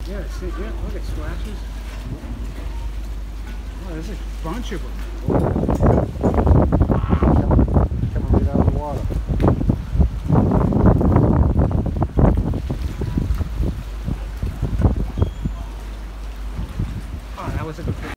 Yeah, see, yeah, look at scratches. Oh, there's a bunch of them. Coming right out of the water. Oh, that was a good picture.